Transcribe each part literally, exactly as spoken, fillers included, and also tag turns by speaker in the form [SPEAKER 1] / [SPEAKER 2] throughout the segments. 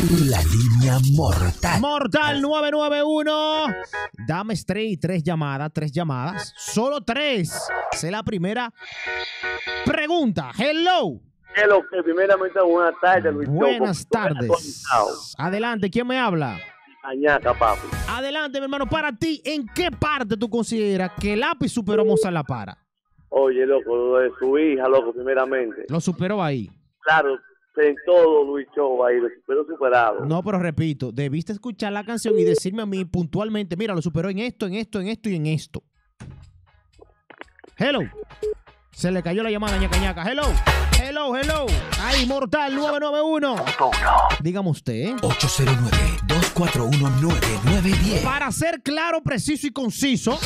[SPEAKER 1] La línea mortal.
[SPEAKER 2] Mortal nueve nueve uno. Dame straight, tres llamadas, tres llamadas. Solo tres. Sé la primera pregunta. Hello.
[SPEAKER 3] Hello, que primeramente buenas tardes, Luis.
[SPEAKER 2] Buenas tardes. Adelante, ¿quién me habla?
[SPEAKER 3] Cañaca, papi.
[SPEAKER 2] Adelante, mi hermano. Para ti, ¿en qué parte tú consideras que el lápiz superó a Mozart La Para?
[SPEAKER 3] Oye, loco, lo de su hija, loco, primeramente.
[SPEAKER 2] Lo superó ahí.
[SPEAKER 3] Claro, en todo Luis Show ahí, lo superó superado.
[SPEAKER 2] No, pero repito, debiste escuchar la canción y decirme a mí puntualmente, mira, lo superó en esto, en esto, en esto y en esto. Hello. Se le cayó la llamada, ñaca, ñaca. Hello. Hello, hello. Ahí, Mortal nueve nueve uno. Dígame usted, ¿eh?
[SPEAKER 1] ocho cero nueve, dos cuatro uno, nueve nueve uno cero.
[SPEAKER 2] Para ser claro, preciso y conciso.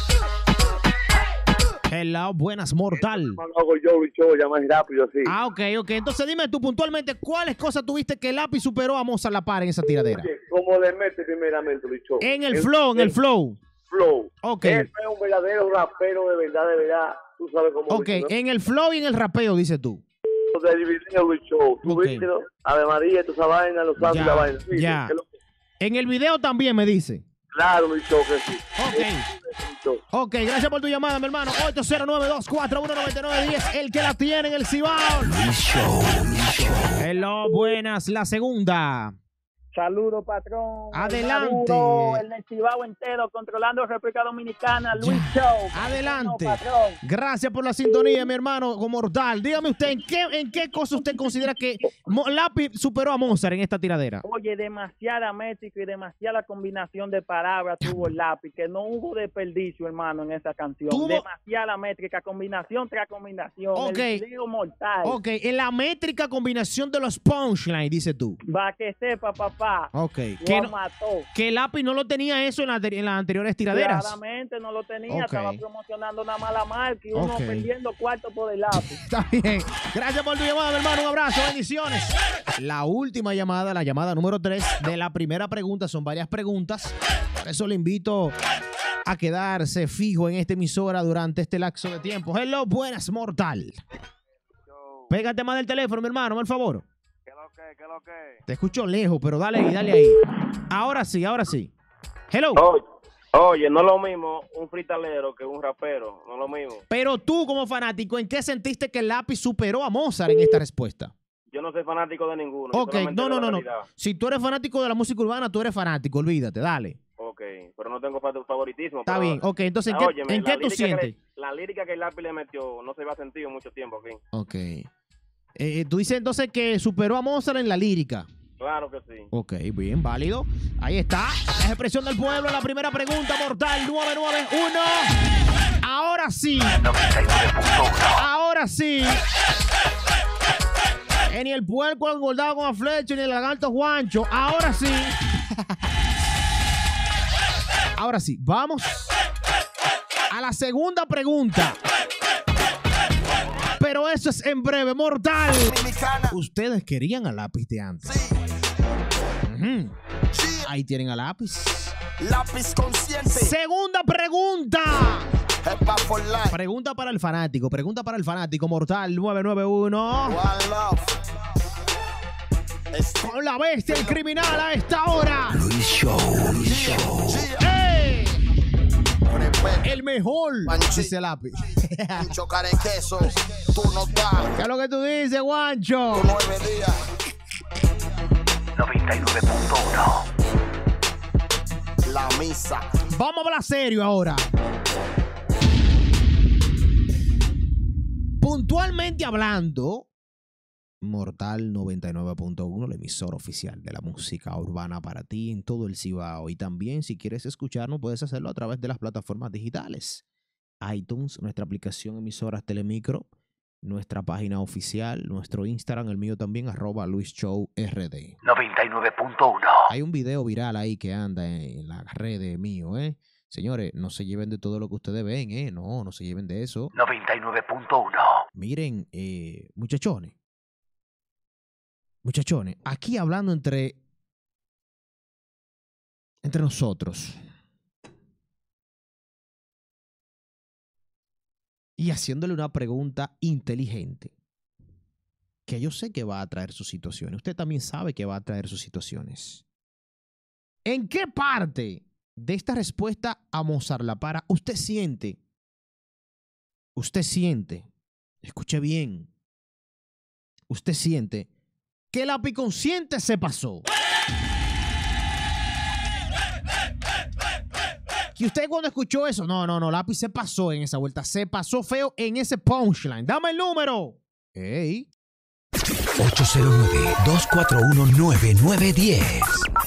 [SPEAKER 2] Hello, buenas, Mortal.
[SPEAKER 3] No hago yo, Luis Show, ya más rápido, así.
[SPEAKER 2] Ah, ok, ok. Entonces dime tú puntualmente, ¿cuáles cosas tuviste que el lápiz superó a Mozart La Para en esa tiradera?
[SPEAKER 3] Oye, ¿cómo le mete primeramente, Luis Show?
[SPEAKER 2] En el flow, en el flow.
[SPEAKER 3] Flow.
[SPEAKER 2] Ok.
[SPEAKER 3] Él es un verdadero rapero de verdad, de verdad. Tú sabes cómo.
[SPEAKER 2] Ok,
[SPEAKER 3] dice, ¿no?
[SPEAKER 2] en el flow y en el rapeo, dices tú.
[SPEAKER 3] De dividir Luis Show. Tú
[SPEAKER 2] Ok.
[SPEAKER 3] viste, ¿no? Ave María, toda esa vaina, los santos y la vaina. Sí,
[SPEAKER 2] ya.
[SPEAKER 3] que lo-
[SPEAKER 2] En el video también me dice.
[SPEAKER 3] Claro, Luis Show, que sí.
[SPEAKER 2] Ok.
[SPEAKER 3] Luis Show.
[SPEAKER 2] Ok, gracias por tu llamada, mi hermano. ocho cero nueve, dos cuatro uno, nueve nueve uno cero. El que la tiene en el Cibao.
[SPEAKER 1] Luis Show, Luis Show.
[SPEAKER 2] Hello, buenas. La segunda.
[SPEAKER 4] Saludos, patrón.
[SPEAKER 2] Adelante.
[SPEAKER 4] Maduro, el Cibao entero, controlando República Dominicana. Luis Show.
[SPEAKER 2] Adelante.
[SPEAKER 4] No, patrón.
[SPEAKER 2] Gracias por la sintonía, mi hermano Mortal. Dígame usted, ¿en qué, en qué cosa usted considera que Mo- Lápiz superó a Mozart en esta tiradera?
[SPEAKER 4] Oye, demasiada métrica y demasiada combinación de palabras tuvo el lápiz, que no hubo desperdicio, hermano, en esa canción.
[SPEAKER 2] Tuvo-
[SPEAKER 4] Demasiada métrica, combinación tras combinación.
[SPEAKER 2] Ok.
[SPEAKER 4] El video mortal.
[SPEAKER 2] Ok, en la métrica combinación de los punchlines, dices tú.
[SPEAKER 4] Va que sepa, papá.
[SPEAKER 2] Ok.
[SPEAKER 4] Lo
[SPEAKER 2] Que, no-
[SPEAKER 4] mató.
[SPEAKER 2] que el lápiz no lo tenía eso en, la, en las anteriores tiraderas.
[SPEAKER 4] Claramente no lo tenía,
[SPEAKER 2] Ok.
[SPEAKER 4] estaba promocionando una mala marca y uno
[SPEAKER 2] Ok.
[SPEAKER 4] perdiendo cuarto por el lápiz.
[SPEAKER 2] Está bien. Gracias por tu llamada, mi hermano. Un abrazo, bendiciones. La última llamada, la llamada número tres de la primera pregunta. Son varias preguntas. Por eso le invito a quedarse fijo en esta emisora durante este lapso de tiempo. Hello, buenas, Mortal. Pégate más del teléfono, mi hermano, por favor.
[SPEAKER 5] ¿Qué lo que? ¿Qué lo que?
[SPEAKER 2] Te escucho lejos, pero dale ahí, dale ahí. Ahora sí, ahora sí. Hello.
[SPEAKER 3] Oye, oye, no es lo mismo un fritalero que un rapero, no es lo mismo.
[SPEAKER 2] Pero tú, como fanático, ¿en qué sentiste que el lápiz superó a Mozart en esta respuesta?
[SPEAKER 3] Yo no soy fanático de ninguno. yo
[SPEAKER 2] Ok,
[SPEAKER 3] solamente
[SPEAKER 2] no, no,
[SPEAKER 3] veo
[SPEAKER 2] no,
[SPEAKER 3] la
[SPEAKER 2] no.
[SPEAKER 3] realidad.
[SPEAKER 2] Si tú eres fanático de la música urbana, tú eres fanático, olvídate, dale.
[SPEAKER 3] Ok, pero no tengo fa- favoritismo.
[SPEAKER 2] Está
[SPEAKER 3] pero-
[SPEAKER 2] bien, ok, entonces, ¿en
[SPEAKER 3] Ah,
[SPEAKER 2] qué,
[SPEAKER 3] óyeme,
[SPEAKER 2] ¿en
[SPEAKER 3] la
[SPEAKER 2] qué tú
[SPEAKER 3] lírica que
[SPEAKER 2] sientes?
[SPEAKER 3] le- la lírica que el lápiz le metió no se va a sentir en mucho tiempo aquí.
[SPEAKER 2] Ok. Eh, tú dices entonces que superó a Mozart en la lírica.
[SPEAKER 3] Claro que sí.
[SPEAKER 2] Ok, bien, válido. Ahí está, la expresión del pueblo, la primera pregunta, Mortal nueve nueve uno. Ahora sí. Ahora sí. Eh, Ni el puerco engordado con la flecha, ni el lagarto Juancho. Ahora sí. Ahora sí, vamos a la segunda pregunta. Pero eso es en breve, Mortal. Ustedes querían a Lápiz de antes. Ujú. Ahí tienen a Lápiz.
[SPEAKER 6] Lápiz consciente.
[SPEAKER 2] Segunda pregunta.
[SPEAKER 6] Hip Hop for life.
[SPEAKER 2] Pregunta para el fanático. Pregunta para el fanático. Mortal nueve nueve uno.
[SPEAKER 6] One love. Es-
[SPEAKER 2] Con la bestia, el criminal a esta hora.
[SPEAKER 1] Luis Show, Luis Show.
[SPEAKER 2] ¡Ey!
[SPEAKER 6] Respeto.
[SPEAKER 2] El mejor.
[SPEAKER 6] Panchi.
[SPEAKER 2] Dice Lápiz.
[SPEAKER 6] Chocar en queso. Tú no das.
[SPEAKER 2] ¿Qué es lo que tú dices, Juancho?
[SPEAKER 6] Nueve días.
[SPEAKER 1] noventa y nueve punto uno.
[SPEAKER 6] La misa.
[SPEAKER 2] Vamos a hablar serio ahora. Puntualmente hablando, Mortal noventa y nueve punto uno, la emisora oficial de la música urbana para ti en todo el Cibao. Y también, si quieres escucharnos, puedes hacerlo a través de las plataformas digitales. iTunes, nuestra aplicación emisoras Telemicro, nuestra página oficial, nuestro Instagram, el mío también, arroba Luis Show R D.
[SPEAKER 1] noventa y nueve punto uno.
[SPEAKER 2] Hay un video viral ahí que anda en las redes mío, ¿eh? Señores, no se lleven de todo lo que ustedes ven, ¿eh? No, no se lleven de eso.
[SPEAKER 1] noventa y nueve punto uno.
[SPEAKER 2] Miren, eh, muchachones. Muchachones, aquí hablando entre, entre nosotros y haciéndole una pregunta inteligente. que yo sé que va a traer sus situaciones. Usted también sabe que va a traer sus situaciones. ¿En qué parte de esta respuesta a Mozart La Para usted siente, usted siente, escuche bien, usted siente que el apiconsciente se pasó? Y usted cuando escuchó eso, no, no, no, lápiz se pasó en esa vuelta, se pasó feo en ese punchline. Dame el número. Ey.
[SPEAKER 1] ocho cero nueve, dos cuatro uno, nueve nueve uno cero.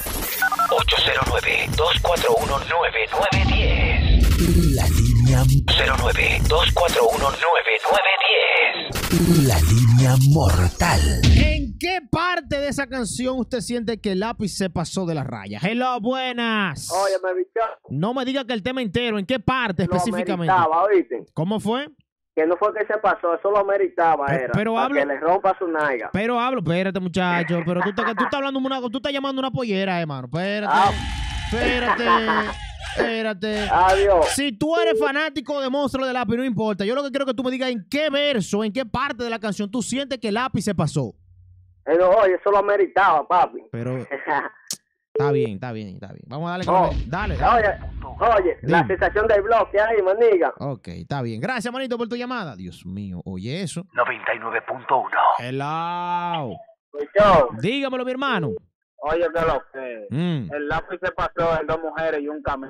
[SPEAKER 1] ocho cero nueve, dos cuatro uno, nueve nueve uno cero. La línea cero nueve, dos cuatro uno, nueve nueve uno cero. La línea mortal.
[SPEAKER 2] ¿En qué parte de esa canción usted siente que el lápiz se pasó de la raya? Hello, buenas.
[SPEAKER 3] Oye, me bichó.
[SPEAKER 2] No me diga que el tema entero, ¿en qué parte específicamente?
[SPEAKER 3] Lo ameritaba, ¿oíste?
[SPEAKER 2] ¿Cómo fue?
[SPEAKER 3] Que no fue que se pasó, eso lo meritaba,
[SPEAKER 2] Pero-
[SPEAKER 3] era.
[SPEAKER 2] pero
[SPEAKER 3] para
[SPEAKER 2] hablo-
[SPEAKER 3] que le rompa su naiga.
[SPEAKER 2] Pero hablo, espérate, muchacho, pero tú, estás- tú estás hablando una, tú estás llamando una pollera, hermano. Espérate,
[SPEAKER 3] Ah.
[SPEAKER 2] espérate, espérate.
[SPEAKER 3] Adiós.
[SPEAKER 2] Si tú eres fanático de Monstruo de Lápiz, no importa. Yo lo que quiero que tú me digas en qué verso, en qué parte de la canción tú sientes que el lápiz se pasó.
[SPEAKER 3] Eh, no, oye, eso lo meritaba, papi.
[SPEAKER 2] Pero está bien, está bien, está bien. Vamos a darle. con
[SPEAKER 3] Oh.
[SPEAKER 2] la- Dale, dale.
[SPEAKER 3] Oye, oye, la
[SPEAKER 2] Dime.
[SPEAKER 3] sensación del bloque ahí, maniga.
[SPEAKER 2] Ok, está bien. Gracias, manito, por tu llamada. Dios mío, oye eso.
[SPEAKER 1] noventa y nueve punto uno.
[SPEAKER 2] Hello.
[SPEAKER 3] Bicho,
[SPEAKER 2] Dígamelo, mi hermano.
[SPEAKER 3] oye, que lo que.
[SPEAKER 2] Mm.
[SPEAKER 3] El lápiz se pasó en dos mujeres y un camino.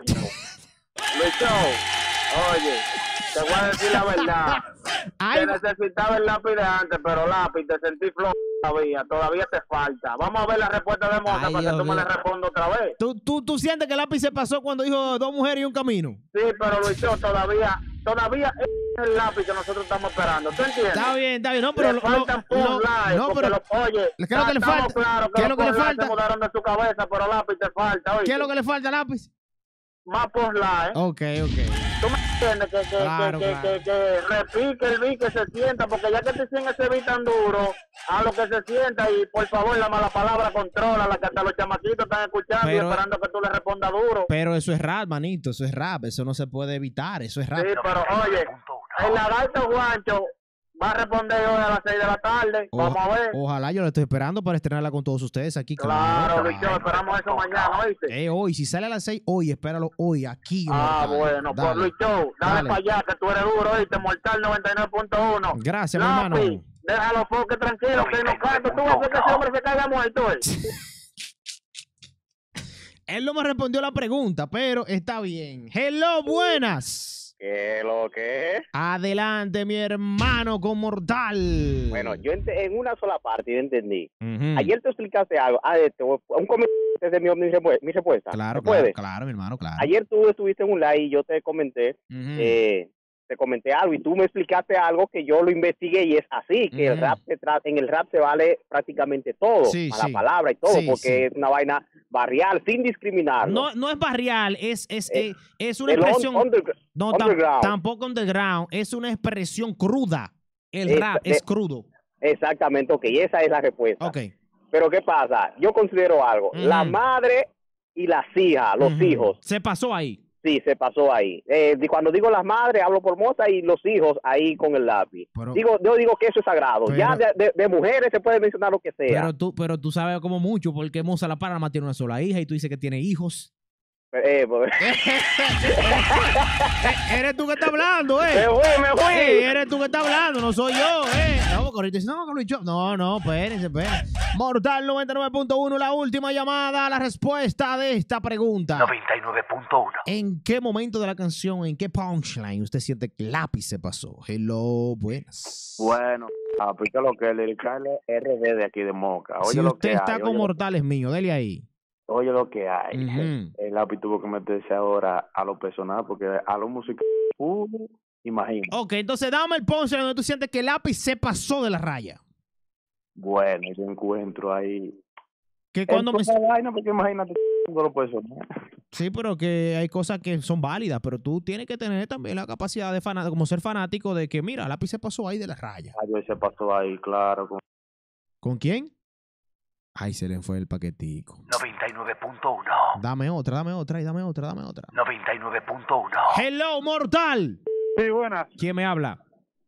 [SPEAKER 3] Lucho, oye, te voy a decir la verdad.
[SPEAKER 2] Ay,
[SPEAKER 3] Te necesitaba el lápiz de antes, pero lápiz, te sentí flojo todavía. Todavía te falta. Vamos a ver la respuesta de Mota
[SPEAKER 2] Ay,
[SPEAKER 3] para
[SPEAKER 2] Dios
[SPEAKER 3] que tú me
[SPEAKER 2] mío.
[SPEAKER 3] la respondas otra vez.
[SPEAKER 2] ¿tú, tú, tú sientes que el lápiz se pasó cuando dijo dos mujeres y un camino.
[SPEAKER 3] Sí, pero Lucho, todavía, todavía es el lápiz que nosotros estamos esperando. ¿Tú entiendes?
[SPEAKER 2] Está bien, está bien. No, pero
[SPEAKER 3] le
[SPEAKER 2] lo-
[SPEAKER 3] faltan
[SPEAKER 2] lo-
[SPEAKER 3] full
[SPEAKER 2] lo-
[SPEAKER 3] live,
[SPEAKER 2] no,
[SPEAKER 3] porque
[SPEAKER 2] pero
[SPEAKER 3] lo- oye,
[SPEAKER 2] ¿qué es lo que le
[SPEAKER 3] estamos
[SPEAKER 2] falta?
[SPEAKER 3] claros
[SPEAKER 2] ¿Qué es
[SPEAKER 3] que
[SPEAKER 2] lo
[SPEAKER 3] los
[SPEAKER 2] que le
[SPEAKER 3] full live
[SPEAKER 2] falta?
[SPEAKER 3] se mudaron de su cabeza, pero lápiz te falta, oye.
[SPEAKER 2] ¿qué es lo que le falta al lápiz?
[SPEAKER 3] Más post live.
[SPEAKER 2] Ok, ok.
[SPEAKER 3] ¿Tú me entiendes? Que, que,
[SPEAKER 2] Claro,
[SPEAKER 3] que,
[SPEAKER 2] claro.
[SPEAKER 3] que, que, que repique el beat, que se sienta, porque ya que te sienten ese beat tan duro, a lo que se sienta y por favor la mala palabra controla, la que hasta los chamaquitos están escuchando
[SPEAKER 2] Pero-
[SPEAKER 3] y esperando que tú le respondas duro.
[SPEAKER 2] Pero eso es rap, manito. Eso es rap. Eso no se puede evitar. Eso es rap.
[SPEAKER 3] Sí, pero oye, el lagarto Juancho va a responder hoy a las seis de la tarde.
[SPEAKER 2] O-
[SPEAKER 3] Vamos a ver.
[SPEAKER 2] Ojalá, yo lo estoy esperando para estrenarla con todos ustedes aquí.
[SPEAKER 3] Claro, Lucho, esperamos eso mañana, ¿oíste?
[SPEAKER 2] Eh, hoy, si sale a las seis, hoy, espéralo hoy, aquí.
[SPEAKER 3] Ah,
[SPEAKER 2] Mortal.
[SPEAKER 3] bueno, pues
[SPEAKER 2] Dale.
[SPEAKER 3] Lucho, dale,
[SPEAKER 2] Dale.
[SPEAKER 3] para allá, que tú eres duro, ¿oíste? Mortal noventa y nueve punto uno.
[SPEAKER 2] Gracias, mi hermano.
[SPEAKER 3] Lápiz, déjalo foque tranquilo, que no canto. Tú vas a hacer que ese hombre se caiga muerto, ¿eh?
[SPEAKER 2] Él no me respondió la pregunta, pero está bien. Hello, buenas.
[SPEAKER 5] ¿Qué lo que es?
[SPEAKER 2] Adelante, mi hermano con Mortal.
[SPEAKER 5] Bueno, yo ent- en una sola parte yo entendí.
[SPEAKER 2] Ujú.
[SPEAKER 5] Ayer te explicaste algo. Ah, este, un comentario de mi, mi, respu- mi respuesta.
[SPEAKER 2] Claro,
[SPEAKER 5] ¿Se
[SPEAKER 2] claro,
[SPEAKER 5] puede?
[SPEAKER 2] claro, mi hermano, claro.
[SPEAKER 5] Ayer tú estuviste en un live y yo te comenté,
[SPEAKER 2] Ujú.
[SPEAKER 5] eh, te comenté algo y tú me explicaste algo que yo lo investigué y es así, que el
[SPEAKER 2] Ujú.
[SPEAKER 5] rap se tra- en el rap se vale prácticamente todo,
[SPEAKER 2] Sí,
[SPEAKER 5] mala
[SPEAKER 2] sí.
[SPEAKER 5] palabra y todo,
[SPEAKER 2] Sí,
[SPEAKER 5] porque
[SPEAKER 2] sí.
[SPEAKER 5] es una vaina barrial, sin discriminar.
[SPEAKER 2] No, no es barrial, es, es,
[SPEAKER 5] Eh,
[SPEAKER 2] eh, es una
[SPEAKER 5] El on-
[SPEAKER 2] expresión.
[SPEAKER 5] undergr-
[SPEAKER 2] No, tam-
[SPEAKER 5] underground.
[SPEAKER 2] tampoco underground, es una expresión cruda. El
[SPEAKER 5] Es-
[SPEAKER 2] rap
[SPEAKER 5] de-
[SPEAKER 2] es crudo.
[SPEAKER 5] Exactamente, ok, esa es la respuesta.
[SPEAKER 2] Ok.
[SPEAKER 5] Pero ¿qué pasa? Yo considero algo.
[SPEAKER 2] Ujú.
[SPEAKER 5] La madre y las hijas, los
[SPEAKER 2] Ujú.
[SPEAKER 5] hijos,
[SPEAKER 2] Se pasó ahí.
[SPEAKER 5] sí, se pasó ahí. Eh, di- cuando digo las madres, hablo por Mota y los hijos ahí con el lápiz.
[SPEAKER 2] Pero-
[SPEAKER 5] digo, yo digo que eso es sagrado.
[SPEAKER 2] Pero-
[SPEAKER 5] ya de, de- de mujeres se puede mencionar lo que sea.
[SPEAKER 2] Pero tú, pero tú sabes como mucho, porque Moza La Para nada más tiene una sola hija y tú dices que tiene hijos.
[SPEAKER 5] Eh, pues,
[SPEAKER 2] Eh, eres tú que estás hablando,
[SPEAKER 5] me
[SPEAKER 2] eh.
[SPEAKER 5] fui, me fui.
[SPEAKER 2] Eh, eres tú que estás hablando, no soy yo, eh. No, porque ahorita dices, no, que Luis Cho- No, no, espérense, espérense. Mortal noventa y nueve punto uno, la última llamada, la respuesta de esta pregunta.
[SPEAKER 1] noventa y nueve punto uno.
[SPEAKER 2] ¿En qué momento de la canción, en qué punchline usted siente que el lápiz se pasó? Hello, buenas.
[SPEAKER 7] Bueno, aplica lo que el Lirical R D de aquí de Moca. Oye
[SPEAKER 2] Si
[SPEAKER 7] lo
[SPEAKER 2] usted
[SPEAKER 7] que
[SPEAKER 2] está
[SPEAKER 7] hay,
[SPEAKER 2] con
[SPEAKER 7] oye,
[SPEAKER 2] Mortal es mío, dele ahí.
[SPEAKER 7] lo, oye lo que hay.
[SPEAKER 2] Ujú.
[SPEAKER 7] El lápiz tuvo que meterse ahora a lo personal porque a lo musical, uh, imagino.
[SPEAKER 2] Ok, entonces dame el punchline donde tú sientes que el lápiz se pasó de la raya.
[SPEAKER 7] Bueno, yo encuentro ahí.
[SPEAKER 2] Que cuando me...
[SPEAKER 7] Es una vaina porque imagínate no lo personal.
[SPEAKER 2] Sí, pero que hay cosas que son válidas, pero tú tienes que tener también la capacidad de fanático, como ser fanático de que, mira, el lápiz se pasó ahí de la raya.
[SPEAKER 7] Ay, se pasó ahí, claro. Con...
[SPEAKER 2] ¿Con quién? Ay, se le fue el paquetico.
[SPEAKER 1] noventa y nueve punto uno.
[SPEAKER 2] Dame otra, dame otra, y dame otra, dame otra.
[SPEAKER 1] noventa y nueve punto uno.
[SPEAKER 2] Hello, Mortal.
[SPEAKER 3] Sí, buenas.
[SPEAKER 2] ¿Quién me habla?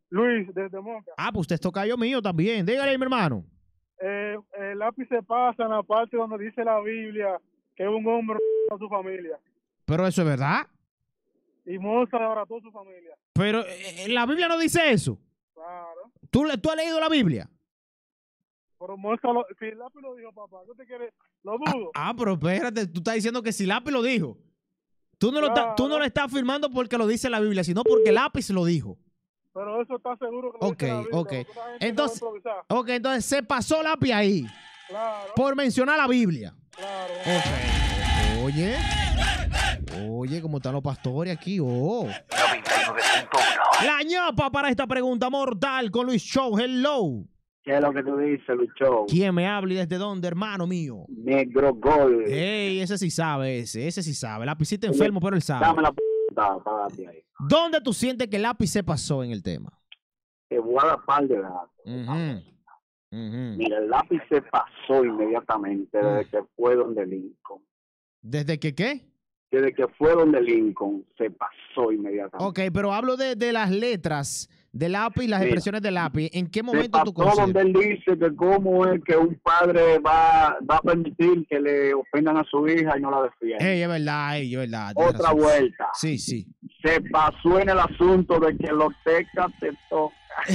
[SPEAKER 8] Luis, desde Moca.
[SPEAKER 2] Ah, pues usted es tocayo mío también. Dígale, mi hermano.
[SPEAKER 8] Eh, el lápiz se pasa en la parte donde dice la Biblia que un hombre a su familia.
[SPEAKER 2] Pero eso es verdad.
[SPEAKER 8] Y Mozart abrazó a su familia.
[SPEAKER 2] Pero eh, la Biblia no dice eso.
[SPEAKER 8] Claro.
[SPEAKER 2] ¿Tú, le- tú has leído la Biblia?
[SPEAKER 8] Pero Mozart, lo, si el lápiz lo dijo, papá, ¿tú te quieres? Lo dudo.
[SPEAKER 2] Ah, pero espérate, tú estás diciendo que si lápiz lo dijo. Tú no, lo
[SPEAKER 8] Claro.
[SPEAKER 2] estás- tú no lo estás afirmando porque lo dice la Biblia, sino porque lápiz lo dijo.
[SPEAKER 8] Pero eso está seguro que lo
[SPEAKER 2] Ok,
[SPEAKER 8] dice la Biblia.
[SPEAKER 2] ok.
[SPEAKER 8] porque esa gente
[SPEAKER 2] Entonces,
[SPEAKER 8] no va a improvisar.
[SPEAKER 2] ok, entonces se pasó lápiz ahí
[SPEAKER 8] Claro,
[SPEAKER 2] por mencionar la Biblia.
[SPEAKER 8] claro.
[SPEAKER 2] Ok. Oye, oye, ¿cómo están los pastores aquí? Oh.
[SPEAKER 1] noventa y nueve punto uno.
[SPEAKER 2] La ñapa para esta pregunta mortal con Luis Show. Hello.
[SPEAKER 9] ¿Qué es lo que tú dices, Lucho?
[SPEAKER 2] ¿Quién me habla y desde dónde, hermano mío?
[SPEAKER 9] Negro Gol.
[SPEAKER 2] Ey, ese sí sabe, ese, ese sí sabe. Lapicita enfermo, pero él sabe.
[SPEAKER 9] Dame la puta, párate ahí.
[SPEAKER 2] ¿Dónde tú sientes que el lápiz se pasó en el tema?
[SPEAKER 9] Te voy a dar par de datos.
[SPEAKER 2] Ujú, ujú.
[SPEAKER 9] Mira, el lápiz se pasó inmediatamente desde
[SPEAKER 2] Mm.
[SPEAKER 9] que fue donde Lincoln.
[SPEAKER 2] ¿Desde que qué?
[SPEAKER 9] Desde que fue donde Lincoln, se pasó inmediatamente.
[SPEAKER 2] Ok, pero hablo de, de las letras del lápiz, las
[SPEAKER 9] Mira,
[SPEAKER 2] expresiones del lápiz. ¿En qué
[SPEAKER 9] Se
[SPEAKER 2] momento tú
[SPEAKER 9] pasó donde
[SPEAKER 2] consideras?
[SPEAKER 9] él dice que cómo es que un padre va, va a permitir que le ofendan a su hija y no la defienda.
[SPEAKER 2] Ey, es verdad, ey, es verdad. tienes
[SPEAKER 9] Otra
[SPEAKER 2] razón.
[SPEAKER 9] vuelta.
[SPEAKER 2] Sí, sí.
[SPEAKER 9] Se pasó en el asunto de que los tecas te tocan.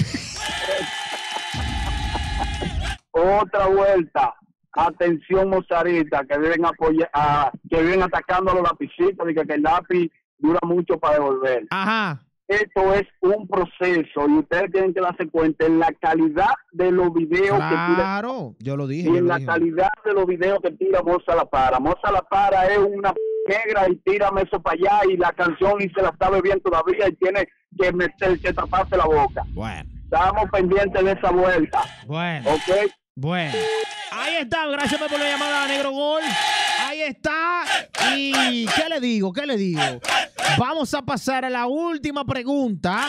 [SPEAKER 9] Otra vuelta. Atención, mozarita, que viven apoya, a, que viven atacando a los lapicitos y que, que el lápiz dura mucho para devolver.
[SPEAKER 2] Ajá.
[SPEAKER 9] Esto es un proceso y ustedes tienen que darse cuenta en la calidad de los videos
[SPEAKER 2] Claro, yo lo
[SPEAKER 9] que
[SPEAKER 2] dije.
[SPEAKER 9] tira, y
[SPEAKER 2] yo
[SPEAKER 9] en
[SPEAKER 2] lo
[SPEAKER 9] la
[SPEAKER 2] dije.
[SPEAKER 9] calidad de los videos que tira Moza La Para. Moza La Para es una negra y tírame eso para allá y la canción y se la sabe bien todavía y tiene que meter, que taparse la boca.
[SPEAKER 2] Bueno,
[SPEAKER 9] Estamos pendientes de esa vuelta,
[SPEAKER 2] bueno,
[SPEAKER 9] ¿ok?
[SPEAKER 2] bueno. Ahí está, gracias por la llamada, Negro Gol. Ahí está. ¿Y qué le digo? ¿Qué le digo? Vamos a pasar a la última pregunta.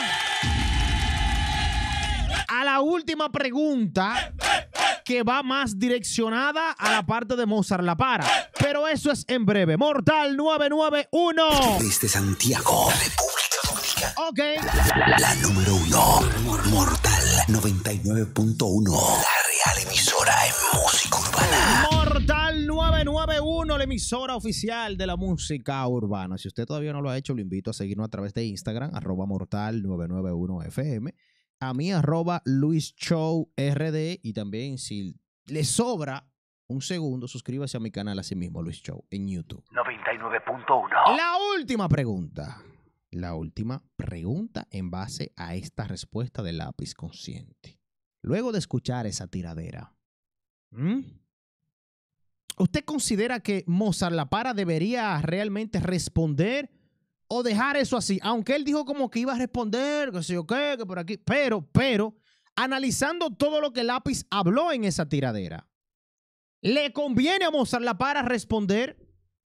[SPEAKER 2] A la última pregunta que va más direccionada a la parte de Mozart La Para. Pero eso es en breve. Mortal nueve nueve uno.
[SPEAKER 1] Desde Santiago, República Dominicana.
[SPEAKER 2] Ok.
[SPEAKER 1] La número uno. Mor- Mortal noventa y nueve punto uno. La real emisora en música urbana.
[SPEAKER 2] Mortal nueve nueve uno, la emisora oficial de la música urbana. Si usted todavía no lo ha hecho, lo invito a seguirnos a través de Instagram, arroba mortal nueve nueve uno F M. A mí, arroba Luis Show R D. Y también, si le sobra un segundo, suscríbase a mi canal así mismo, Luis Show, en YouTube.
[SPEAKER 1] noventa y nueve punto uno.
[SPEAKER 2] La última pregunta. La última pregunta en base a esta respuesta de lápiz consciente. Luego de escuchar esa tiradera, ¿Mm? ¿usted considera que Mozart La Para debería realmente responder o dejar eso así? Aunque él dijo como que iba a responder, que sé yo qué, que por aquí. Pero, pero, analizando todo lo que Lápiz habló en esa tiradera, ¿le conviene a Mozart La Para responder?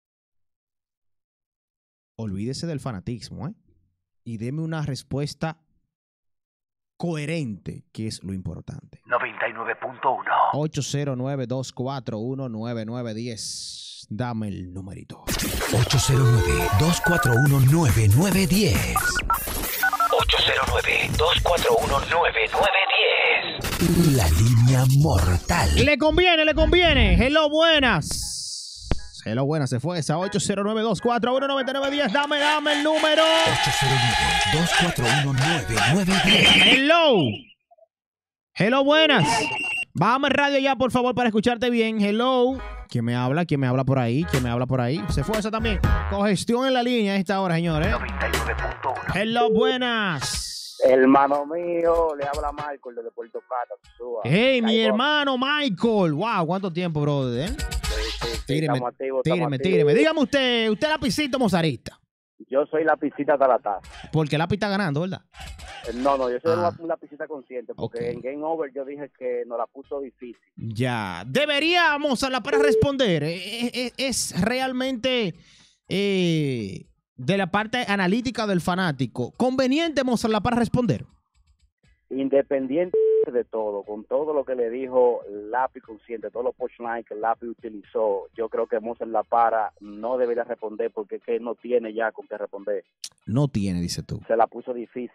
[SPEAKER 2] Olvídese del fanatismo, ¿eh? Y deme una respuesta coherente, que es lo importante.
[SPEAKER 1] noventa y nueve punto uno.
[SPEAKER 2] ocho cero nueve, dos cuatro uno, nueve nueve uno cero. Dame el numerito.
[SPEAKER 1] ocho cero nueve, dos cuatro uno, nueve nueve uno cero. ocho cero nueve, dos cuatro uno, nueve nueve uno cero. La línea mortal.
[SPEAKER 2] Le conviene, le conviene. Hello, buenas. Hello, buenas. Se fue esa ocho cero nueve, dos cuatro uno, nueve nueve uno cero. Dame, dame el número.
[SPEAKER 1] ocho cero nueve, dos cuatro uno, nueve nueve uno cero.
[SPEAKER 2] Hello. Hello, buenas. Bájame el radio ya, por favor, para escucharte bien. Hello. ¿Quién me habla? ¿Quién me habla por ahí? ¿Quién me habla por ahí? Se fue esa también. Congestión en la línea a esta hora, señores.
[SPEAKER 1] noventa y nueve punto uno.
[SPEAKER 2] Hello, buenas.
[SPEAKER 5] Hermano mío, le habla Michael desde Puerto Plata. Suba.
[SPEAKER 2] Hey, mi
[SPEAKER 5] Ahí,
[SPEAKER 2] hermano Michael. Wow, ¿cuánto tiempo, brother? ¿eh?
[SPEAKER 5] Sí, sí, sí,
[SPEAKER 2] Tíreme,
[SPEAKER 5] estamos activos, estamos
[SPEAKER 2] tíreme,
[SPEAKER 5] activos.
[SPEAKER 2] tíreme. Dígame usted, usted es lapicito mozarista.
[SPEAKER 5] Yo soy lapicita talatá.
[SPEAKER 2] Porque el lápiz está ganando, ¿verdad?
[SPEAKER 5] No, no, yo soy
[SPEAKER 2] Ah.
[SPEAKER 5] un lapicita consciente, porque
[SPEAKER 2] Ok.
[SPEAKER 5] en Game Over yo dije que nos la puso difícil.
[SPEAKER 2] Ya. Deberíamos a la para responder. ¿Es, es- es realmente eh, de la parte analítica del fanático conveniente Mozart La para responder?
[SPEAKER 5] Independiente de todo, con todo lo que le dijo Lápiz Consciente, todos los punchlines que Lápiz utilizó, yo creo que Mozart La Para no debería responder porque es que no tiene ya con qué responder.
[SPEAKER 2] No tiene, dice tú.
[SPEAKER 5] Se la puso difícil.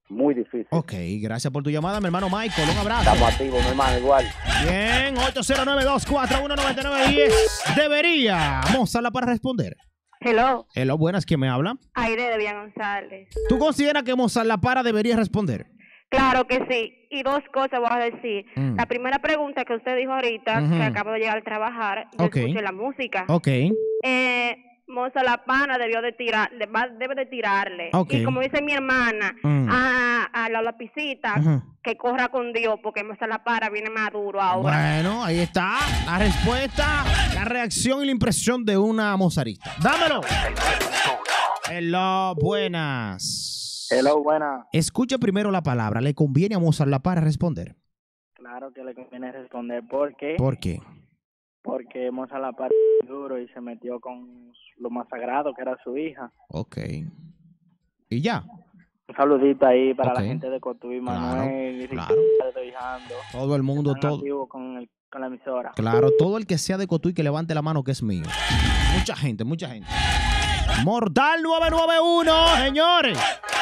[SPEAKER 5] muy difícil.
[SPEAKER 2] Ok, gracias por tu llamada, mi hermano Michael. Un abrazo.
[SPEAKER 5] Estamos activos, mi hermano, igual.
[SPEAKER 2] Bien, ocho cero nueve, dos cuatro uno, nueve nueve uno cero. Debería. Mozart para responder.
[SPEAKER 10] Hello.
[SPEAKER 2] Hello, buenas, ¿quién me habla?
[SPEAKER 10] Aire de Bian González.
[SPEAKER 2] ¿Tú consideras que Mozart La Para debería responder?
[SPEAKER 10] Claro que sí. Y dos cosas voy a decir.
[SPEAKER 2] Mm.
[SPEAKER 10] La primera pregunta que usted dijo ahorita,
[SPEAKER 2] Ujú.
[SPEAKER 10] que acabo de llegar a trabajar, yo
[SPEAKER 2] Ok.
[SPEAKER 10] escuché la música.
[SPEAKER 2] Ok.
[SPEAKER 10] Eh, Moza La Pana debió de tirar, de- va- debe de tirarle.
[SPEAKER 2] Ok.
[SPEAKER 10] Y como dice mi hermana,
[SPEAKER 2] Mm.
[SPEAKER 10] a, a la lapicita,
[SPEAKER 2] Ujú.
[SPEAKER 10] que corra con Dios, porque Moza La Para viene maduro ahora.
[SPEAKER 2] Bueno, ahí está la respuesta, la reacción y la impresión de una mozarista. ¡Dámelo! Hello, buenas.
[SPEAKER 11] Hello, buena.
[SPEAKER 2] Escucha primero la palabra. ¿Le conviene a Mozart La Para responder?
[SPEAKER 11] Claro que le conviene responder. ¿Por qué?
[SPEAKER 2] ¿Por qué?
[SPEAKER 11] Porque Mozart La Para es duro y se metió con lo más sagrado, que era su hija.
[SPEAKER 2] Ok. ¿Y ya?
[SPEAKER 11] Un saludito ahí para
[SPEAKER 2] Ok.
[SPEAKER 11] la gente de Cotuí,
[SPEAKER 2] Claro,
[SPEAKER 11] Manuel, y
[SPEAKER 2] claro.
[SPEAKER 11] Ricardo y Jando.
[SPEAKER 2] Todo el mundo,
[SPEAKER 11] Están
[SPEAKER 2] todo.
[SPEAKER 11] activos con, el, con la emisora.
[SPEAKER 2] Claro, todo el que sea de Cotuí que levante la mano que es mío. Mucha gente, mucha gente. Mortal nueve nueve uno, señores.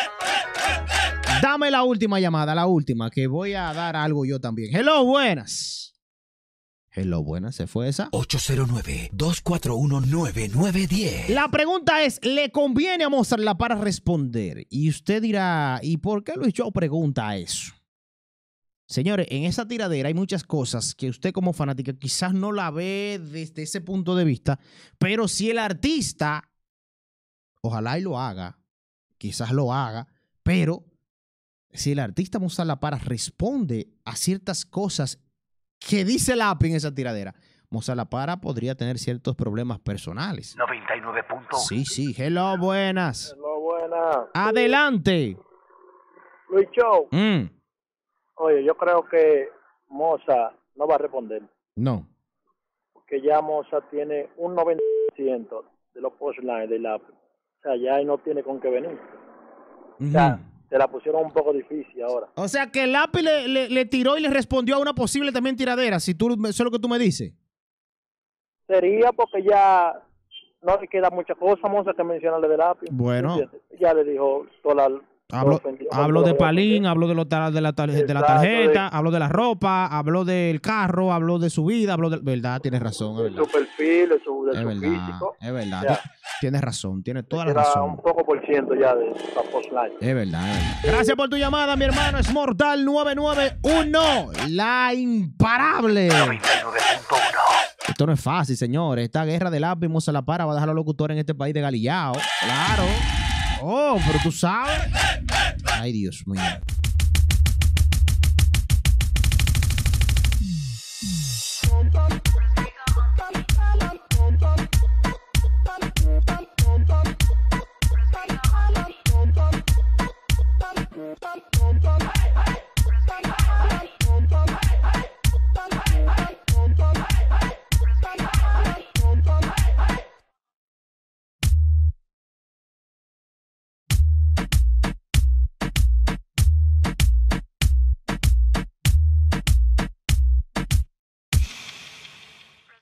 [SPEAKER 2] Dame la última llamada, la última, que voy a dar algo yo también. Hello, buenas. Hello, buenas, ¿se fue esa?
[SPEAKER 1] ocho cero nueve, dos cuatro uno, nueve nueve uno cero.
[SPEAKER 2] La pregunta es, ¿le conviene a Mozart La Para responder? Y usted dirá, ¿y por qué Luis Show pregunta eso? Señores, en esa tiradera hay muchas cosas que usted como fanática quizás no la ve desde ese punto de vista, pero si el artista, ojalá y lo haga, quizás lo haga, pero si el artista Mozart La Para responde a ciertas cosas que dice Lápiz en esa tiradera, Mozart La Para podría tener ciertos problemas personales.
[SPEAKER 1] noventa y nueve punto uno.
[SPEAKER 2] Sí, sí. Hello, buenas.
[SPEAKER 3] No, buena.
[SPEAKER 2] Adelante.
[SPEAKER 3] Luis Show,
[SPEAKER 2] Mm,
[SPEAKER 3] oye, yo creo que Moza no va a responder,
[SPEAKER 2] no.
[SPEAKER 3] porque ya Moza tiene un noventa por ciento de los punchlines del lápiz. O sea, ya ahí no tiene con qué venir. O sea, se la pusieron un poco difícil ahora.
[SPEAKER 2] O sea que el Lápiz le, le- le tiró y le respondió a una posible también tiradera, si tú, eso es lo que tú me dices.
[SPEAKER 3] Sería porque ya no le queda mucha cosa, Moza, que mencionarle de lápiz.
[SPEAKER 2] Bueno.
[SPEAKER 3] ¿Entiendes? Ya le dijo toda la...
[SPEAKER 2] Hablo,
[SPEAKER 3] todo ofendido,
[SPEAKER 2] hablo
[SPEAKER 3] todo
[SPEAKER 2] de
[SPEAKER 3] lo
[SPEAKER 2] Palín, hablo de, lo tar- de la, tar- de la
[SPEAKER 3] Exacto,
[SPEAKER 2] tarjeta,
[SPEAKER 3] de-
[SPEAKER 2] hablo de la ropa, hablo del carro, hablo de su vida, hablo de... ¿Verdad? Tienes razón, es
[SPEAKER 3] de
[SPEAKER 2] verdad.
[SPEAKER 3] su perfil, de su, de
[SPEAKER 2] Es
[SPEAKER 3] su
[SPEAKER 2] verdad,
[SPEAKER 3] físico.
[SPEAKER 2] es verdad.
[SPEAKER 3] Ya.
[SPEAKER 2] Tienes razón, tienes toda la
[SPEAKER 3] Queda
[SPEAKER 2] razón.
[SPEAKER 3] un poco por ciento ya de la postline.
[SPEAKER 2] Es verdad, es verdad. Gracias por tu llamada, mi hermano. Es Mortal nueve nueve uno, la imparable. Esto no es fácil, señores. Esta guerra del lápiz Mozart La Para va a dejar a los locutores en este país de galillao. Claro. Oh, pero tú sabes. Ay, Dios mío.